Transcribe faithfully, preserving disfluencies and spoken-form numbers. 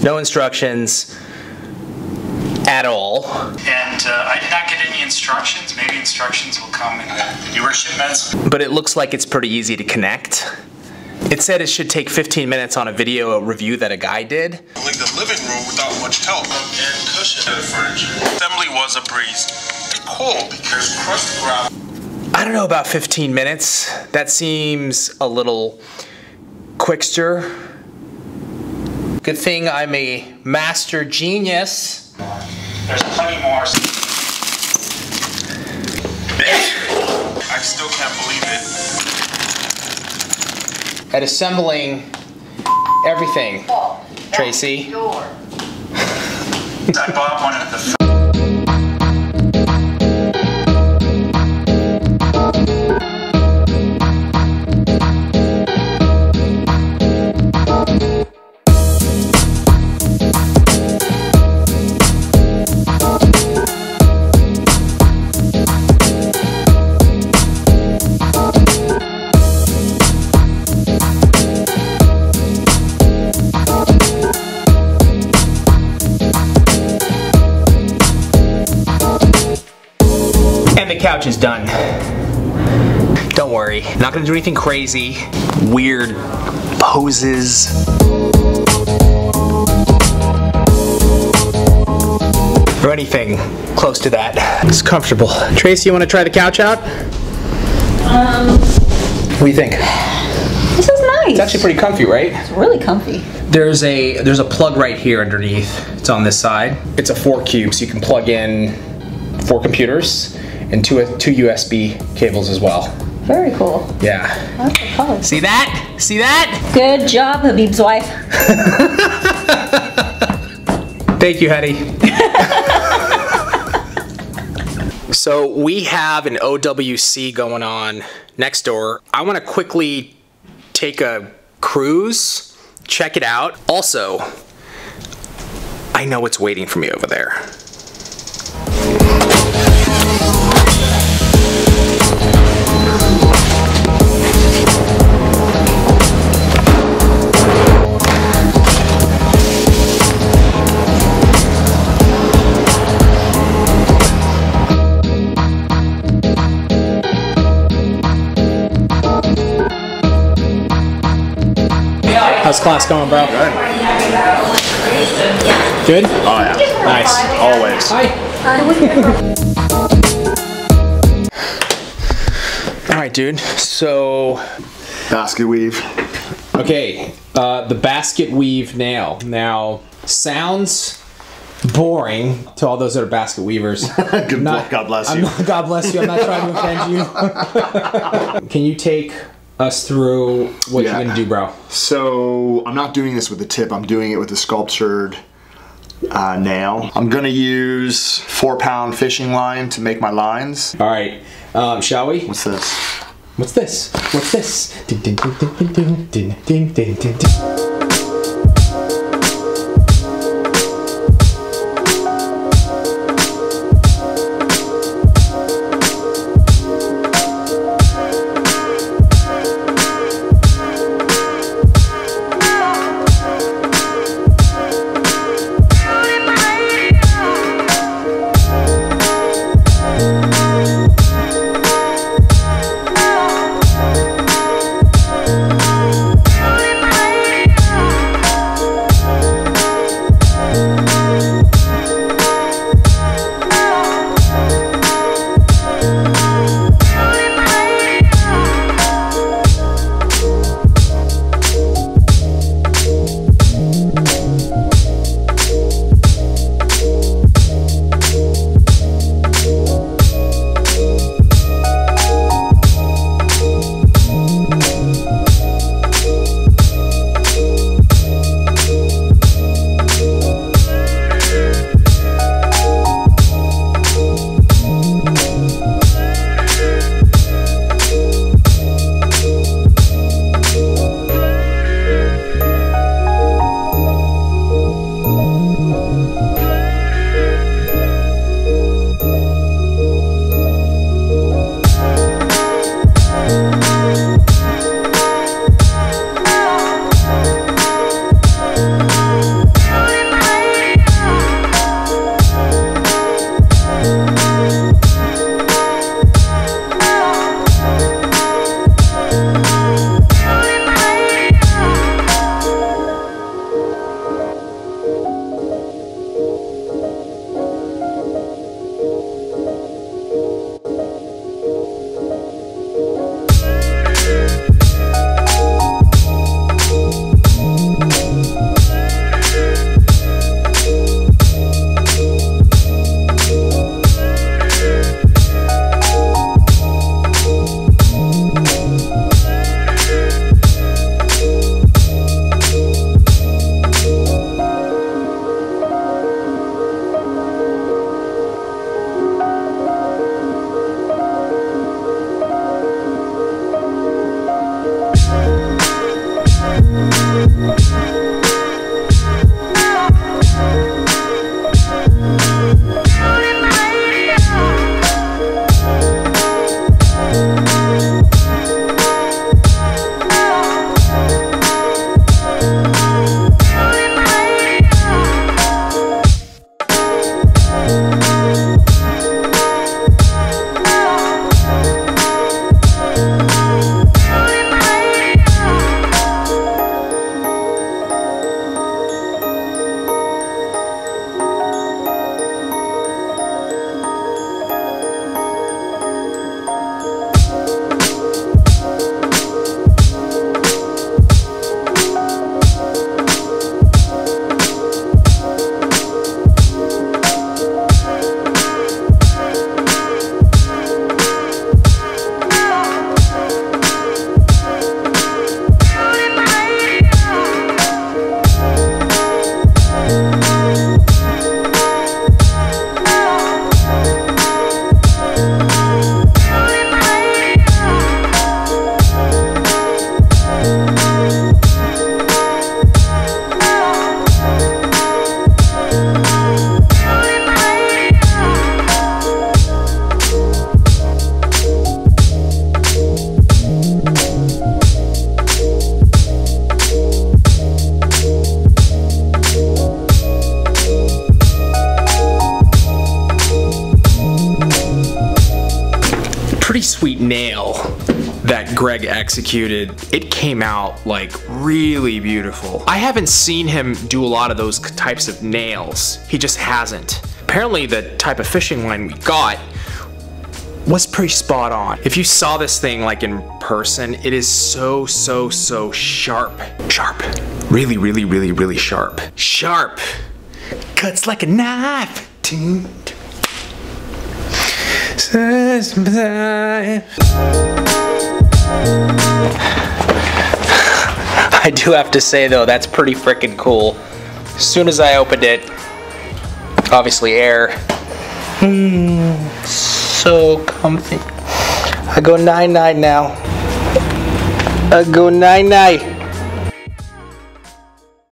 No instructions at all. And uh, I did not get any instructions. Maybe instructions will come in the newer shipments. But it looks like it's pretty easy to connect. It said it should take fifteen minutes on a video review that a guy did. Like the living room without much help. And cushion to the furniture. Assembly was a breeze. It's cool because crust ground. I don't know about fifteen minutes. That seems a little quickster. Good thing I'm a master genius. There's plenty more. I still can't believe it. At assembling everything, Tracy. I bought one of the. The couch is done. Don't worry, not gonna do anything crazy, weird poses. Or anything close to that. It's comfortable. Tracy, you wanna try the couch out? Um, what do you think? This is nice. It's actually pretty comfy, right? It's really comfy. There's a there's a plug right here underneath. It's on this side. It's a four cube, so you can plug in four computers and two two U S B cables as well. Very cool. Yeah. I like the color. See that? See that? Good job, Habib's wife. Thank you, Hetty. So we have an O W C going on next door. I want to quickly take a cruise, check it out. Also, I know what's waiting for me over there. How's class going, bro? Good. Good? Oh yeah. Nice. Always. Hi. All right, dude. So, basket weave. Okay, uh, the basket weave nail. Now, sounds boring to all those that are basket weavers. Good not, God bless I'm you. Not, God bless you. I'm not trying to offend you. Can you take us through what Yeah. you're gonna do, bro? So I'm not doing this with the tip. I'm doing it with the sculptured uh, nail. I'm gonna use four pound fishing line to make my lines. All right, um, shall we? What's this? What's this? What's this? Ding, ding, ding, ding, ding, ding, ding, ding, ding, ding, ding. pretty sweet nail that Greg executed. It came out like really beautiful. I haven't seen him do a lot of those types of nails. He just hasn't. Apparently the type of fishing line we got was pretty spot on. If you saw this thing like in person, it is so, so, so sharp. Sharp. Really, really, really, really sharp. Sharp. Cuts like a knife. I do have to say though, that's pretty freaking cool. As soon as I opened it, obviously air. Hmm, so comfy. I go nine nine now. I go nine nine.